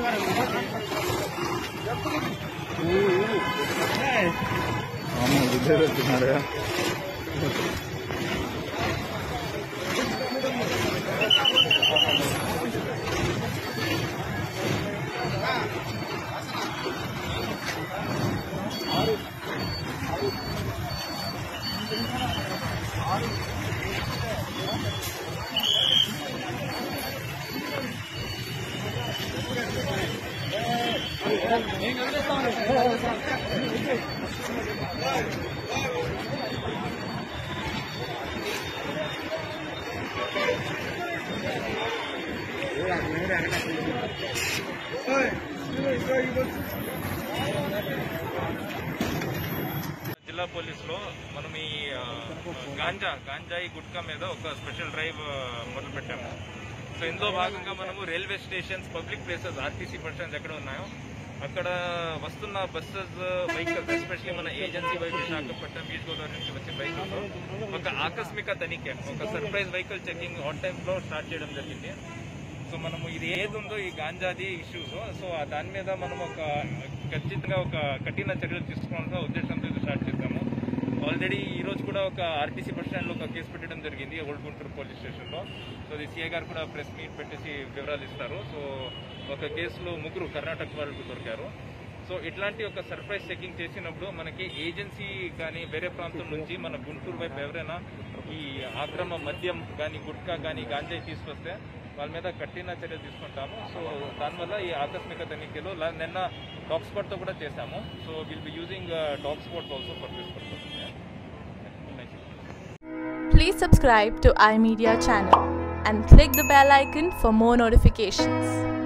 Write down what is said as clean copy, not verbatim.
జిల్లా పోలీసులో మనం ఈ గాంజాయి గుట్కా మీద ఒక స్పెషల్ డ్రైవ్ మొదలు పెట్టాము. సో ఇందులో భాగంగా మనము railway stations, public places, RTC bus stands ఎక్కడ ఉన్నాయో అక్కడ వస్తున్న బస్సెస్, వెహికల్స్, ఎస్పెషల్లీ మన ఏజెన్సీ వైపు విశాఖపట్నం, ఈస్ట్ గోదావరి నుంచి వచ్చే వెహికల్స్ ఒక ఆకస్మిక తనిఖీ, ఒక సర్ప్రైజ్ వెహికల్ చెకింగ్ ఆన్ టైంలో స్టార్ట్ చేయడం జరిగింది. సో మనము ఇది ఏది ఉందో ఈ గాంజాది ఇష్యూస్, సో దాని మీద మనం ఖచ్చితంగా ఒక కఠిన చర్యలు తీసుకోవాలన్న ఉద్దేశంతో ఇది స్టార్ట్ చేద్దాము. ఆల్రెడీ ఈ రోజు కూడా ఒక ఆర్టీసీ బస్ స్టాండ్లో ఒక కేసు పెట్టడం జరిగింది, ఓల్డ్ గుంటూరు పోలీస్ స్టేషన్లో. సో అది సిఐ గారు కూడా ప్రెస్ మీట్ పెట్టేసి వివరాలు ఇస్తారు. సో ఒక కేసులో 3 కర్ణాటక వాళ్ళు దొరికారు. సో ఇట్లాంటి ఒక సర్ప్రైజ్ చెకింగ్ చేసినప్పుడు మనకి ఏజెన్సీ కానీ వేరే ప్రాంతం నుంచి మన గుంటూరు వైపు ఎవరైనా ఈ ఆక్రమ మద్యం కానీ, గుట్కా కానీ, గాంజాయి తీసుకొస్తే వాళ్ళ మీద కఠిన చర్యలు తీసుకుంటాము. సో దానివల్ల ఈ ఆకస్మిక తనిఖీలో నిన్న డాగ్ స్పాట్తో కూడా చేశాము. So will be using dog spots also for this purpose. Please subscribe to iMedia channel and click the bell icon for more notifications.